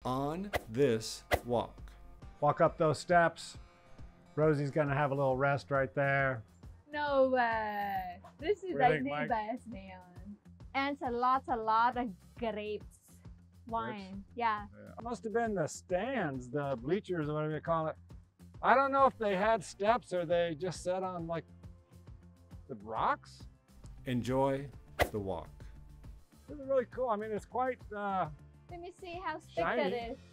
on this walk. Walk up those steps. Rosie's gonna have a little rest right there. No way. This is What do you like think, the Mike? best, man. And a lot of grapes. Wine. Yeah. It must have been the stands, the bleachers, or whatever you call it. I don't know if they had steps or they just sat on like the rocks. Enjoy the walk. This is really cool. I mean, it's quite, Let me see how thick Shiny. that is.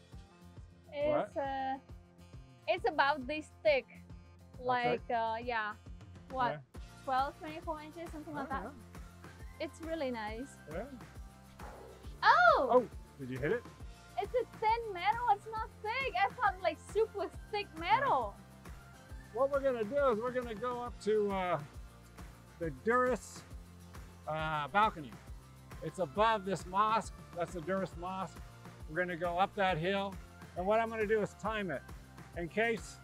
It's about this thick. Like, yeah. What? Yeah. 12, 24 inches, something like that. It's really nice. Yeah. Oh! Oh, did you hit it? It's a thin metal. It's not thick. I thought like super thick metal. What we're gonna do is we're gonna go up to the Durrës balcony. It's above this mosque. That's the Durrës Mosque. We're gonna go up that hill. And what I'm gonna do is time it. In case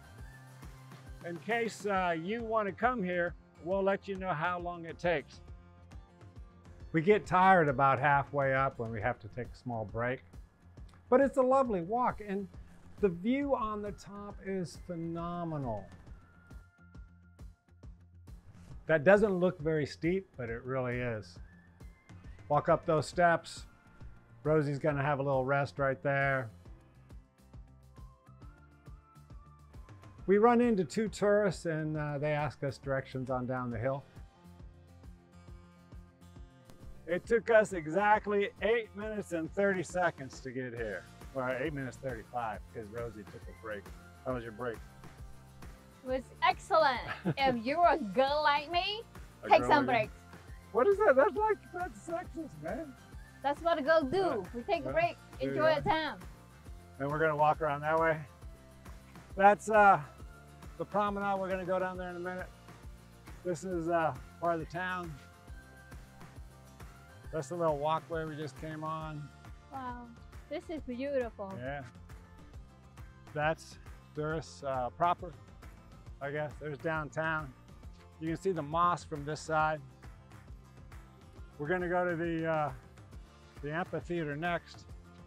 you wanna come here, we'll let you know how long it takes. We get tired about halfway up when we have to take a small break. But it's a lovely walk and the view on the top is phenomenal. That doesn't look very steep, but it really is. Walk up those steps. Rosie's gonna have a little rest right there. We run into two tourists and they ask us directions on down the hill. It took us exactly 8 minutes and 30 seconds to get here. Or 8 minutes 35 because Rosie took a break. How was your break? It was excellent. If you're a girl like me, A take girl some again? breaks. What is that? That's sexist, man. That's what a girl do. We take a Well, break, there you enjoy go. the time. And we're gonna walk around that way. That's the promenade. We're gonna go down there in a minute. This is part of the town. That's the little walkway we just came on. Wow, this is beautiful. Yeah. That's Durrës proper, I guess. There's downtown. You can see the mosque from this side. We're gonna go to the amphitheater next.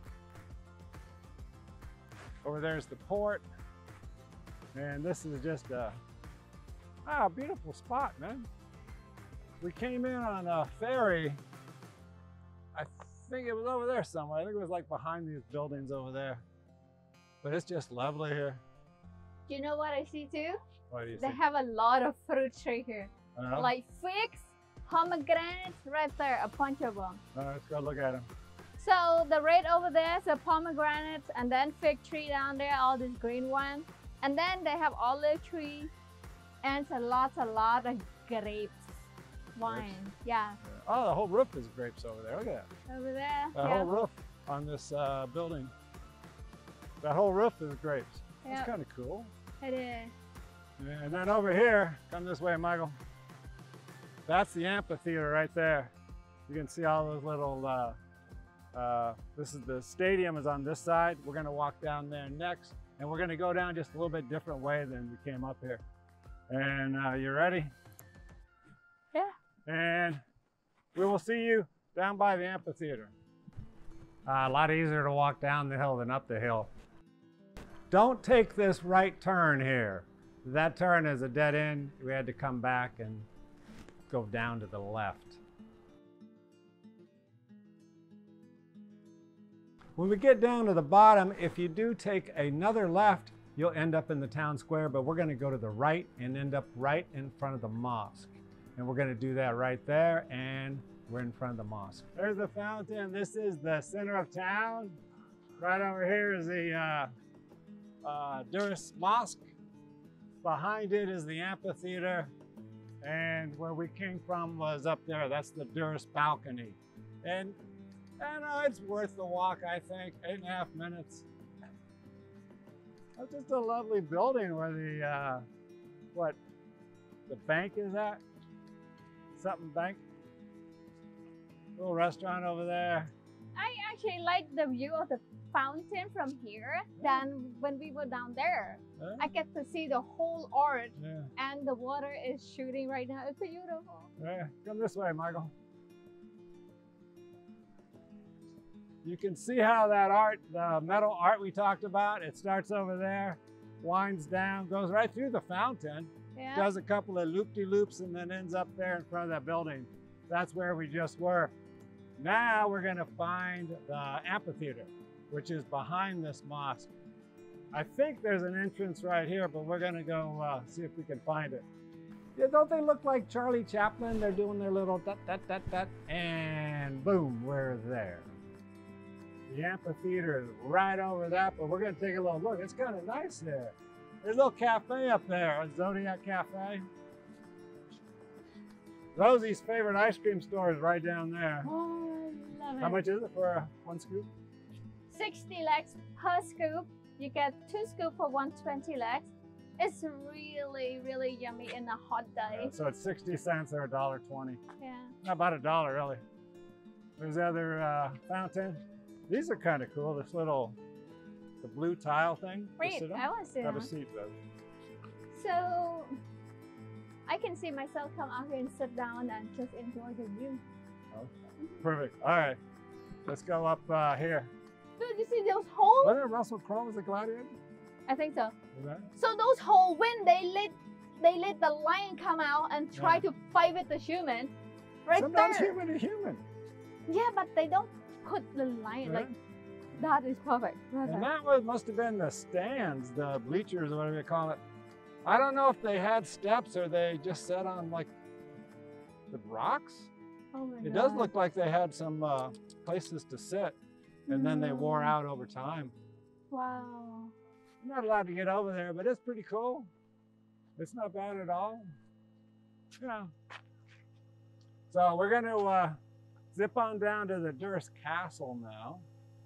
Over there's the port. And this is just a beautiful spot, man. We came in on a ferry. I think it was over there somewhere. I think it was like behind these buildings over there. But it's just lovely here. Do you know what I see too? What do you They see? have a lot of fruits right here. Uh-huh. Like figs, pomegranates, right there, a bunch of them. Let's go look at them. So the red over there is a pomegranate, and then fig tree down there, all this green one. And then they have olive tree and a lot of grapes. Wine, yeah. Oh, the whole roof is grapes over there. Look at that. Over there, The whole roof on this building. That whole roof is grapes. That's Yep. kind of cool. It is. Yeah, and then over here, come this way, Michael. That's the amphitheater right there. You can see all those little, this is the stadium is on this side. We're gonna walk down there next, and we're gonna go down just a little bit different way than we came up here. And you ready? Yeah. And we will see you down by the amphitheater. A lot easier to walk down the hill than up the hill. Don't take this right turn here. That turn is a dead end. We had to come back and go down to the left. When we get down to the bottom, if you do take another left, you'll end up in the town square, but we're gonna go to the right and end up right in front of the mosque. And we're gonna do that right there, and we're in front of the mosque. There's the fountain. This is the center of town. Right over here is the Durrës Mosque. Behind it is the amphitheater. And where we came from was up there. That's the Durrës balcony. And I know it's worth the walk, I think. 8.5 minutes. That's just a lovely building where the, the bank is at. Something bank. Little restaurant over there. I actually like the view of the fountain from here than when we were down there. Huh? I get to see the whole art, Yeah. and the water is shooting right now. It's beautiful. Yeah. Come this way, Michael. You can see how that art, the metal art we talked about, it starts over there, winds down, goes right through the fountain, Yeah. does a couple of loop-de-loops, and then ends up there in front of that building. That's where we just were. Now we're gonna find the amphitheater, which is behind this mosque. I think there's an entrance right here, but we're gonna go see if we can find it. Yeah, don't they look like Charlie Chaplin? They're doing their little dot, and boom, we're there. The amphitheater is right over that, but we're gonna take a little look. It's kind of nice there. There's a little cafe up there, a Zodiac Cafe. Rosie's favorite ice cream store is right down there. Oh, I love it. How much is it for one scoop? 60 lakhs per scoop. You get 2 scoops for 120 lakhs. It's really, really yummy in a hot day. So it's 60 cents or $1.20. Yeah. About $1, really. There's the other fountain. These are kind of cool. This little, the blue tile thing. to Wait, sit on. I want to sit Have a down. seat, though. So, I can see myself come out here and sit down and just enjoy the view. Perfect. All right. Let's go up here. Dude, you see those holes? Wasn't it Russell Crowe was a gladiator? I think so. Is that? So those holes, when they let the lion come out and try to fight with the human, right Sometimes there. human to human. Yeah, but they don't put the lion Right. like that is perfect. And that was, must have been the stands, the bleachers, or whatever you call it. I don't know if they had steps or they just sat on like the rocks. Oh my It God. does look like they had some places to sit, and then they wore Mm. out over time. Wow. I'm not allowed to get over there, but it's pretty cool. It's not bad at all. Yeah. So we're going to zip on down to the Durrës Castle now.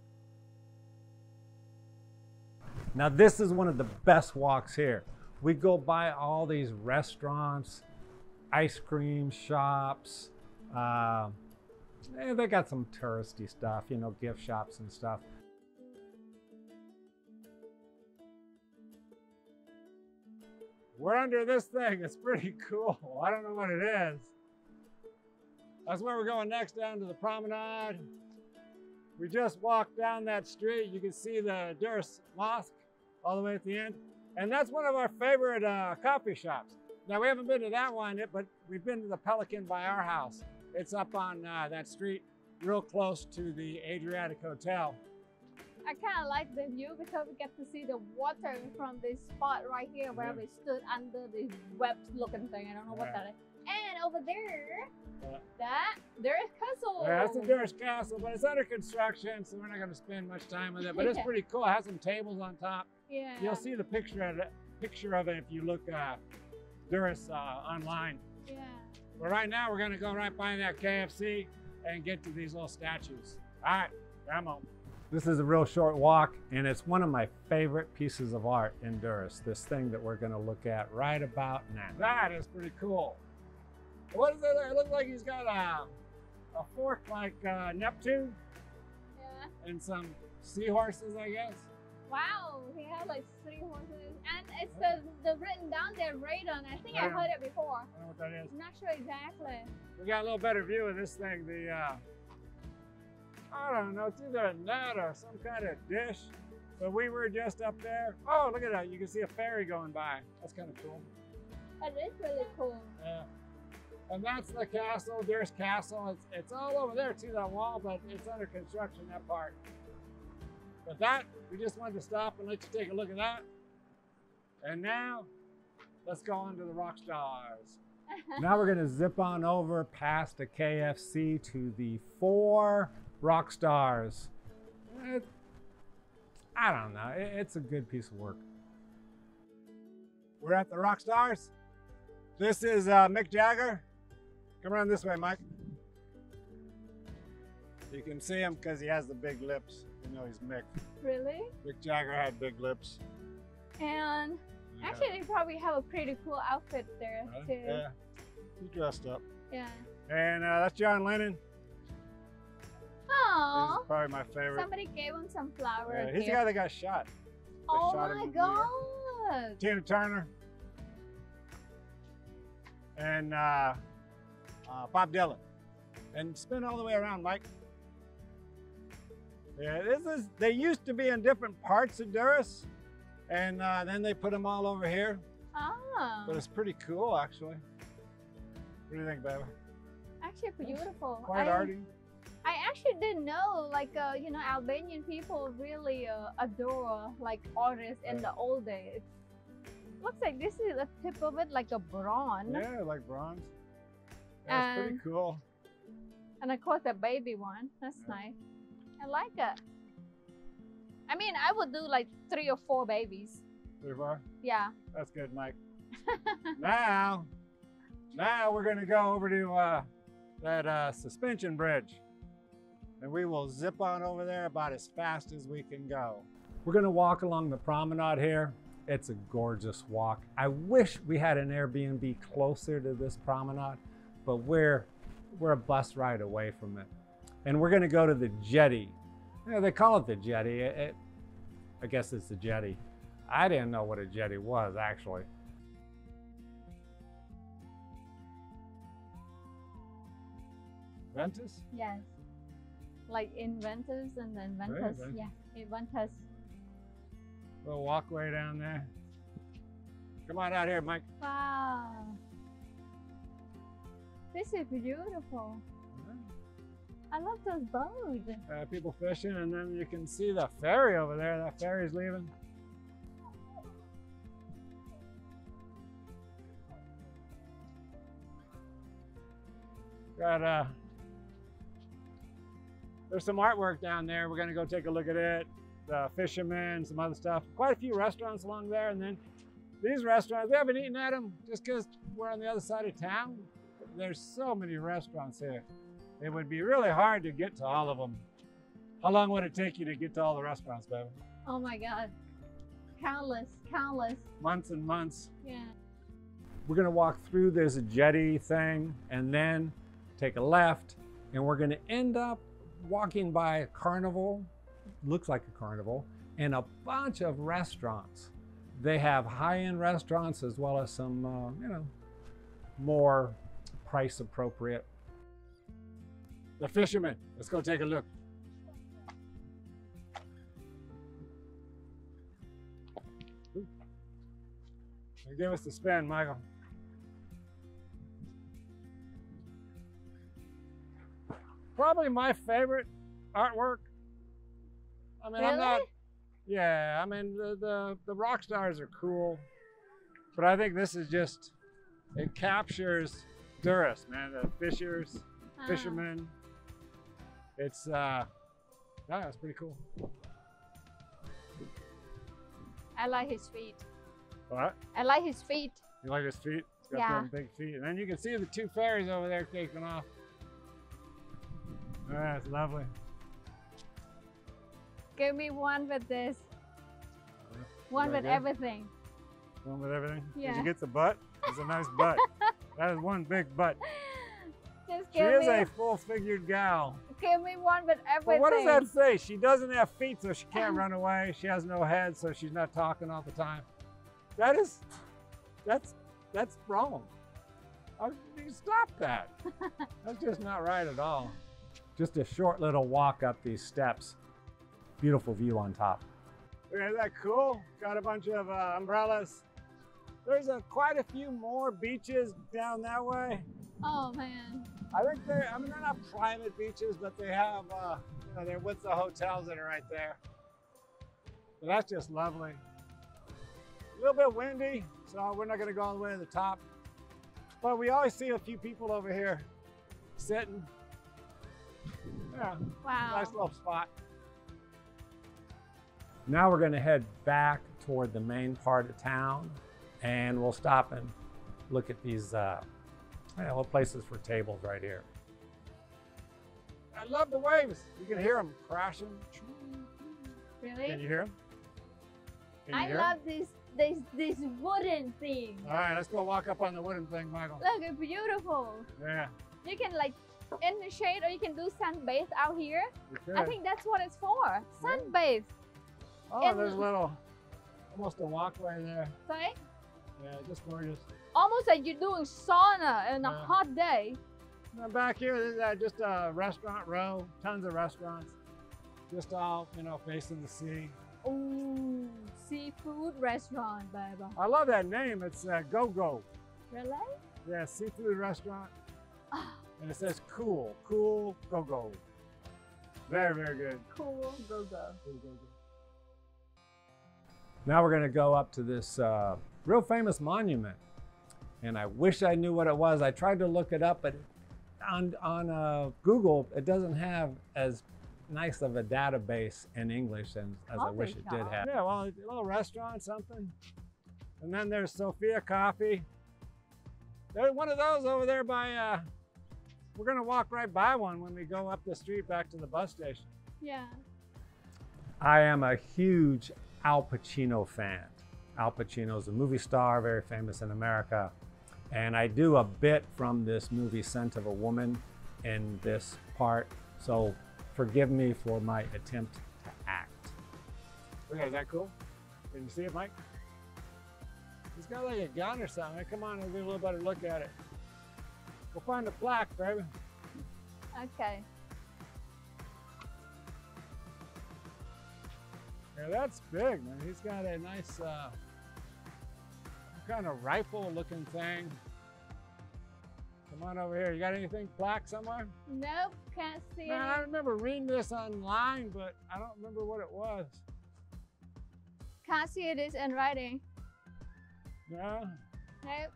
Now this is one of the best walks here. We go by all these restaurants, ice cream shops. They got some touristy stuff, you know, gift shops and stuff. We're under this thing. It's pretty cool. I don't know what it is. That's where we're going next, down to the promenade. We just walked down that street. You can see the Durrës Mosque all the way at the end. And that's one of our favorite coffee shops. Now, we haven't been to that one yet, but we've been to the Pelican by our house. It's up on that street, real close to the Adriatic Hotel. I kind of like the view because we get to see the water from this spot right here where we stood under this web-looking thing. I don't know what that is. And over there, there's castle. Yeah, that's the Durrës Castle, but it's under construction, so we're not going to spend much time with it. But it's pretty cool. It has some tables on top. Yeah. You'll see the picture of it if you look Durrës online. Yeah. But right now, we're going to go right by that KFC and get to these little statues. All right, come on. This is a real short walk, and it's one of my favorite pieces of art in Durrës, this thing that we're going to look at right about now. That is pretty cool. What is it? It looks like he's got a fork like Neptune Yeah. and some seahorses, I guess. Wow, he has like 3 horses. And it's the written down there, radon. I think I Yeah. heard it before. I don't know what that is. I'm not sure exactly. We got a little better view of this thing. The I don't know, it's either a net or some kind of dish. But we were just up there. Oh, look at that. You can see a ferry going by. That's kind of cool. It is really cool. Yeah. And that's the castle, Durrës Castle. It's all over there too, that wall, but it's under construction, that part. But that, we just wanted to stop and let you take a look at that. And now, let's go on to the rock stars. Now we're gonna zip on over past the KFC to the 4 rock stars. I don't know, it's a good piece of work. We're at the rock stars. This is Mick Jagger. Come around this way, Mike. You can see him because he has the big lips. You know he's Mick. Really? Mick Jagger had big lips. And actually, they probably have a pretty cool outfit there too. Yeah, he dressed up. Yeah. And that's John Lennon. This Oh, is probably my favorite. somebody gave him some flowers. Yeah, he's the guy that got shot. Oh shot him my in the ear. God. Tina Turner. And Bob Dylan. And spin all the way around, Mike. Yeah, they used to be in different parts of Durrës, and then they put them all over here. Oh. But it's pretty cool, actually. What do you think, baby? Actually beautiful. Quite arty. I actually didn't know, like, you know, Albanian people really adore, like, artists in the old days. Looks like this is a tip of it, like a bronze. Yeah, like bronze. That's pretty cool. And of course, the baby one. That's nice. I like it. I mean, I would do like 3 or 4 babies. 3 or 4? Yeah. That's good, Mike. Now we're going to go over to that suspension bridge. And we will zip on over there about as fast as we can go. We're going to walk along the promenade here. It's a gorgeous walk. I wish we had an Airbnb closer to this promenade, but we're a bus ride away from it. And we're going to go to the jetty. You know, they call it the jetty. I guess it's the jetty. I didn't know what a jetty was, actually. Ventus? Yes. Like in Ventus and then Ventus. Right, yeah, in Ventus. Little walkway down there. Come on out here, Mike. Wow. This is beautiful. I love those boats. People fishing, and then you can see the ferry over there. That ferry's leaving. Got there's some artwork down there. We're gonna go take a look at it. The fishermen, some other stuff. Quite a few restaurants along there, and then these restaurants, we haven't eaten at them just because we're on the other side of town. There's so many restaurants here. It would be really hard to get to all of them. How long would it take you to get to all the restaurants, baby? Oh my God. Countless. Months and months. Yeah. We're gonna walk through this jetty thing and then take a left, and we're gonna end up walking by a carnival, looks like a carnival, and a bunch of restaurants. They have high-end restaurants as well as some, you know, more price appropriate. The fishermen, let's go take a look. Give us the spin, Michael. Probably my favorite artwork. I mean, Really? Yeah, I mean, the rock stars are cool, but I think this is just, it captures Durrës, man, the fishermen. It's, yeah, it's pretty cool. I like his feet. What? I like his feet. You like his feet? He's got Yeah. them big feet. And then you can see the 2 ferries over there taking off. Yeah, it's lovely. Give me one with this. One with good? everything. One with everything? Yeah. Did you get the butt? It's a nice butt. That is one big butt. Just She give is me, a full-figured gal. give me one with everything. But what does that say? She doesn't have feet, so she can't run away. She has no head, so she's not talking all the time. That's wrong. You stop that. That's just not right at all. Just a short little walk up these steps. Beautiful view on top. Isn't that cool? Got a bunch of umbrellas. There's quite a few more beaches down that way. Oh man. I think they're not private beaches, but they have, you know, they're with the hotels that are right there. But that's just lovely. A little bit windy, so we're not gonna go all the way to the top. But we always see a few people over here sitting. Yeah, Wow. nice little spot. Now we're gonna head back toward the main part of town, and we'll stop and look at these places for tables right here. I love the waves. You can hear them crashing. Really? Can you hear them? I love this wooden thing. All right, let's go walk up on the wooden thing, Michael. Look, it's beautiful. Yeah. You can like in the shade, or you can do sunbathe out here. You could. I think that's what it's for. Sunbathe. Oh, there's a little, almost a walkway there. Right? Yeah, just gorgeous. Almost like you're doing sauna on a Yeah. hot day. Now back here, there's just a restaurant row, tons of restaurants. just all, you know, facing the sea. Ooh, seafood restaurant, baby. I love that name. It's Go-Go. Really? Yeah, seafood restaurant. Ah, And it says cool, Go-Go. Very, very good. cool, go go. Cool, Go-Go. Now we're gonna go up to this real famous monument. And I wish I knew what it was. I tried to look it up, but on Google, it doesn't have as nice of a database in English as I wish it did have. Yeah, well, a little restaurant, something. And then there's Sophia Coffee. There's one of those over there by, we're gonna walk right by one when we go up the street back to the bus station. Yeah. I am a huge Al Pacino fan. Al Pacino's a movie star, very famous in America. And I do a bit from this movie, Scent of a Woman, in this part. So forgive me for my attempt to act. Okay, is that cool? Can you see it, Mike? He's got like a gun or something. Come on, we'll get a little better look at it. We'll find the plaque, baby. Okay. Yeah, that's big, man. He's got a nice, some kind of rifle-looking thing. Come on over here. You got anything plaque somewhere? Nope, can't see Man, it. I remember reading this online, but I don't remember what it was. Can't see it is in writing. No? Nope.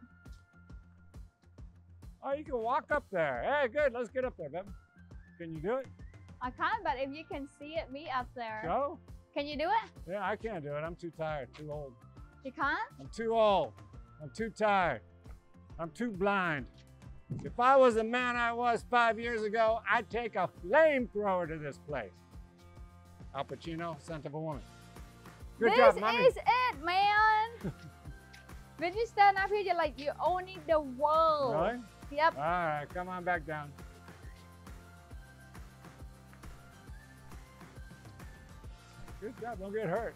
Oh, you can walk up there. Hey, good. Let's get up there, baby. Can you do it? I can't, but if you can see it, me up there. Go? Can you do it? Yeah, I can't do it. I'm too tired, too old. You can't? I'm too old. I'm too tired. I'm too blind. If I was the man I was 5 years ago, I'd take a flamethrower to this place. Al Pacino, Scent of a Woman. Good job, Mommy. This is it, man. When you stand up here, you're like, you own the world. Really? Yep. All right, come on back down. Good job, don't get hurt.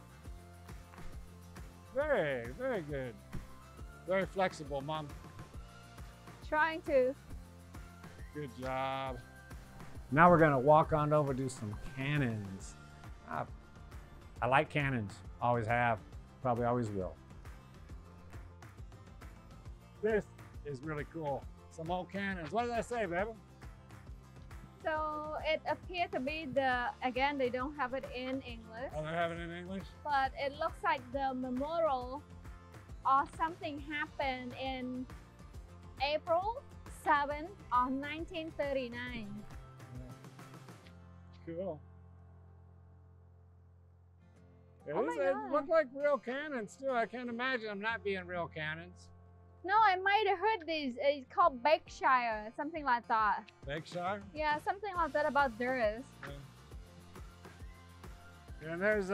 Very, very good. Very flexible, Mom. Trying to. Good job. Now we're gonna walk on over to some cannons. I like cannons, always have, probably always will. This is really cool. Some old cannons. What did I say, baby? So it appears to be again, they don't have it in English, Oh, they have it in English? but it looks like the memorial or something happened in April 7th of 1939. Cool. Yeah, Oh my it God. look like real cannons too. I can't imagine them not being real cannons. No, I might have heard this. It's called Berkshire, something like that. Berkshire? Yeah, something like that about Durrës. Yeah. And there's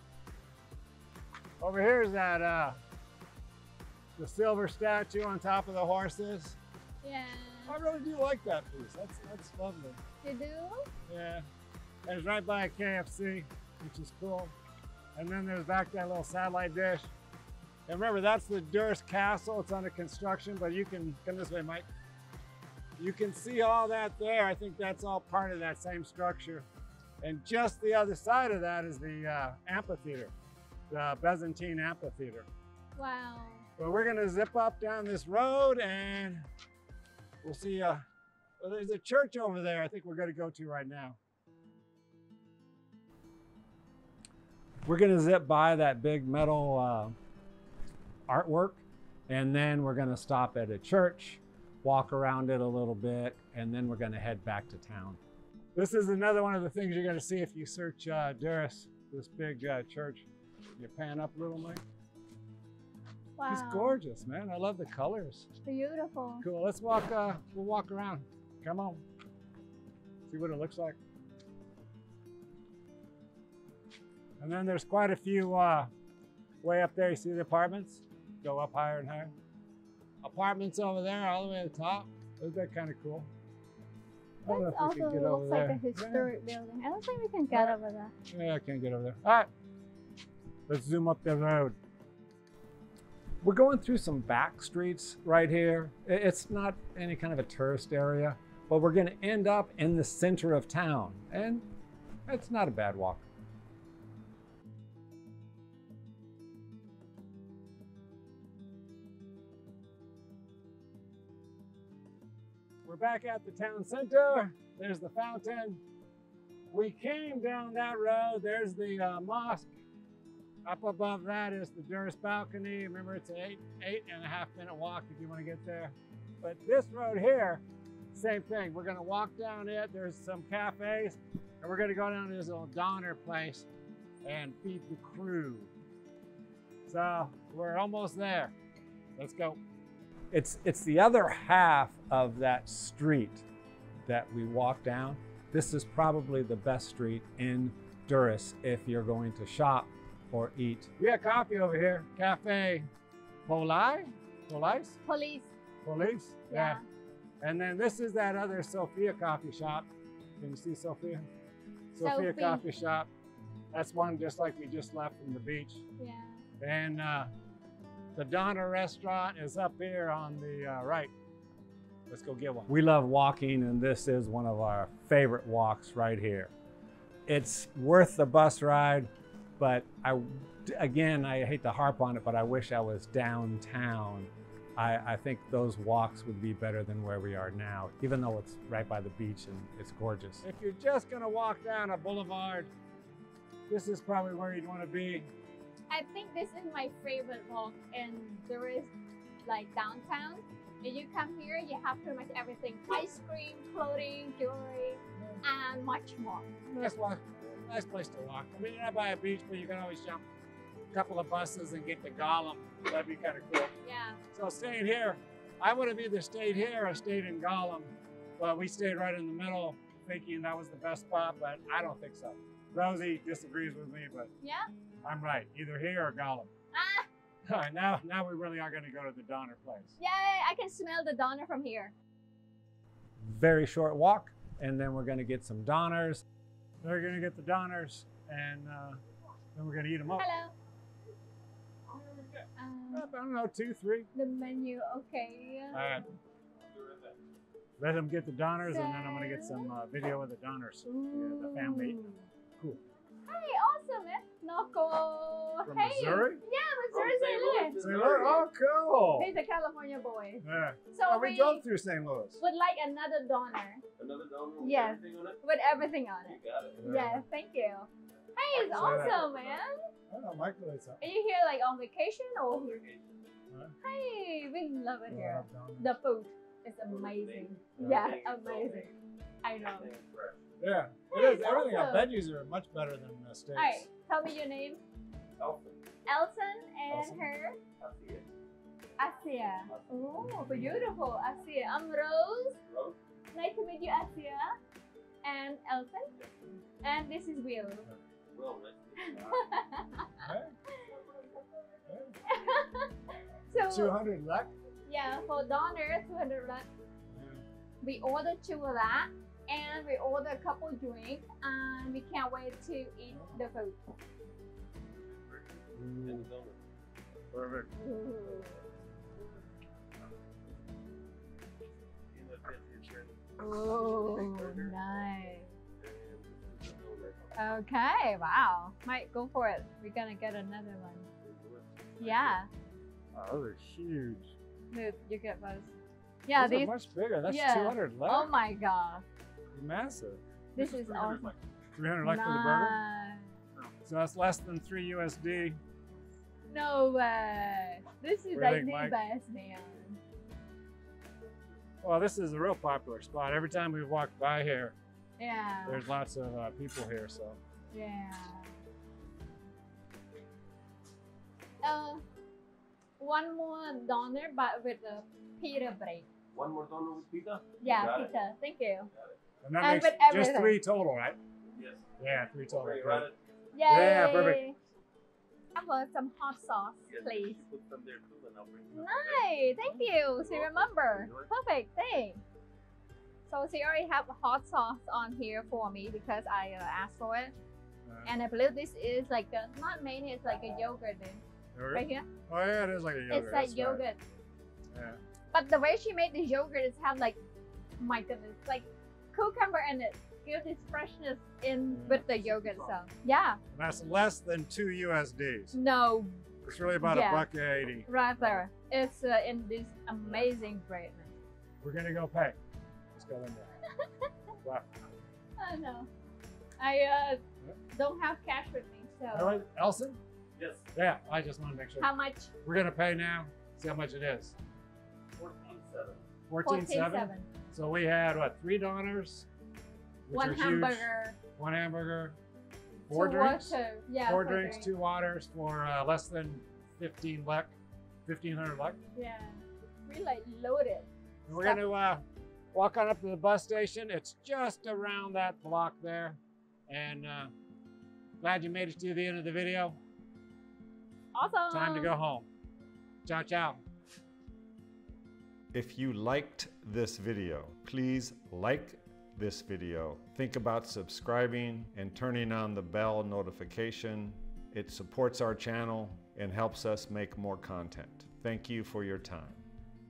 over here is that the silver statue on top of the horses. Yeah. I really do like that piece. That's lovely. You do? Yeah. And it's right by a KFC, which is cool. And then there's back that little satellite dish. And remember, that's the Durrës Castle. It's under construction, but you can, come this way, Mike. You can see all that there. I think that's all part of that same structure. And just the other side of that is the amphitheater, the Byzantine amphitheater. Wow. But we're gonna zip up down this road and we'll see, well, there's a church over there I think we're gonna go to right now. We're gonna zip by that big metal artwork, and then we're gonna stop at a church, walk around it a little bit, and then we're gonna head back to town. This is another one of the things you're gonna see if you search Durrës, this big church. You pan up a little, Mike. Wow. It's gorgeous, man. I love the colors. Beautiful. Cool, let's walk, we'll walk around. Come on. See what it looks like. And then there's quite a few way up there. You see the apartments? Go up higher and higher. Apartments over there, all the way to the top. Isn't that kind of cool? I don't know That if we also can get over looks like a there. historic building. I don't think we can get over there. Yeah, I can't get over there. All right, let's zoom up the road. We're going through some back streets right here. It's not any kind of a tourist area, but we're gonna end up in the center of town. And It's not a bad walk. We're back at the town center. There's the fountain. We came down that road. There's the mosque. Up above that is the Durrës balcony. Remember, it's an eight and a half minute walk if you want to get there. But this road here, same thing. We're going to walk down it. There's some cafes, and we're going to go down to this little Donner place and feed the crew. So we're almost there. Let's go. It's the other half of that street that we walk down. This is probably the best street in Durrës if you're going to shop or eat. We got coffee over here. Cafe Polai? Police? Police. Police? Yeah. And then this is that other Sophia coffee shop. Can you see Sophia? Sophia Sophie. coffee shop. That's one just like we just left from the beach. Yeah. And the Donner restaurant is up here on the right. Let's go get one. We love walking, and this is one of our favorite walks right here. It's worth the bus ride, but I hate to harp on it, but I wish I was downtown. I think those walks would be better than where we are now, even though it's right by the beach and it's gorgeous. If you're just gonna walk down a boulevard, this is probably where you'd want to be. I think this is my favorite walk in Durrës, like downtown. If you come here, you have pretty much everything: ice cream, clothing, jewelry, and much more. Nice walk, nice place to walk. I mean, you're not by a beach, but you can always jump a couple of buses and get to Gollum. That'd be kind of cool. Yeah. So staying here, I would have either stayed here or stayed in Gollum, but we stayed right in the middle, thinking that was the best spot, but I don't think so. Rosie disagrees with me, but Yeah? I'm right. Either here or Gollum. Ah! All right, now we really are going to go to the Donner place. Yay! I can smell the Donner from here. Very short walk, and then we're going to get some Donners. We're going to get the Donners, and then we're going to eat them up. Hello. I don't know, 2, 3. The menu, okay. All right. Let them get the Donners, and then I'm going to get some video of the Donners. Yeah, the family. Cool. Hey, awesome, man. Noko. From Hey. Missouri? Yeah, Missouri, St. Louis. St. Louis? Oh, cool. He's a California boy. Yeah. So Oh, we drove through St. Louis. would like another Donner Another donor with Yes. everything on it? with everything on You it. got it. Yeah, thank you. Hey, it's So awesome, man. I don't know, microwave something. Are you here like on vacation or? Huh? Hey, we love it here. Love Donners. The food is amazing. Yeah, amazing. I know. Yeah, Hey, it is. it's Everything. awesome. Veggies are much better than the States. All right, tell me your name. Elton. Elson and Elson. her. I see it. Asia. Oh, beautiful. Asia. I'm Rose. Rose. Nice to meet you, Asia. And Elson. And this is Will. Well, nice Hey, So, 200 luck. yeah, for Donner, 200 rand. We ordered 2 of that. And we ordered a couple drinks. And we can't wait to eat the food. And the donor. Perfect. Ooh. In the 50th year. Oh, nice. Okay, wow. Might go for it. We're gonna get another one. Yeah. Oh, those are huge. Move, you get those. Yeah, Those are these. much bigger. That's Yeah. 200 left. Oh my god. Massive. This is awesome. 300 left for the burger. Nice. So that's less than 3 USD. No way. This is What do you like think, the Mike? best, man. Well, this is a real popular spot. Every time we walk by here, Yeah. there's lots of people here. So Yeah. One more donor, but with a pita bread. One more donor with pizza? Yeah, Got it. pizza. Thank you. and that And makes with just everything. 3 total, right? Yes. Yeah, 3 total. Okay, got it. Yay. Yeah, perfect. How about some hot sauce, Yes, please? Put some there too, and I'll bring them. Nice. Thank you. So remember. Perfect. Thanks. So she already have hot sauce on here for me because I asked for it. And I believe this is like a, not mayonnaise, it's like a yogurt. Yogurt? Right here. Oh yeah, it is like a yogurt. It's like that's right. yogurt. Yeah. But the way she made the yogurt is have like, my goodness, like cucumber in it. give this freshness in with the yogurt itself. Yeah. That's less than 2 USDs. No, It's really about Yeah. $1.80. right there. It's in this amazing bread. We're gonna go pay. Let's go in there. Wow. I know. I don't have cash with me, All so right, Elson? Yes. Yeah, I just want to make sure. how much? We're gonna pay now. See how much it is. 14.7. 14.7. So we had what, $3? which One are huge. hamburger. One hamburger. 4 two drinks. water. Yeah. 4 drinks, 2 waters for less than 1,500 lek. Yeah. We like loaded. And we're gonna walk on up to the bus station. It's just around that block there. And glad you made it to the end of the video. Awesome. Time to go home. Ciao, ciao. If you liked this video, please like this video. Think about subscribing and turning on the bell notification. It supports our channel and helps us make more content. Thank you for your time.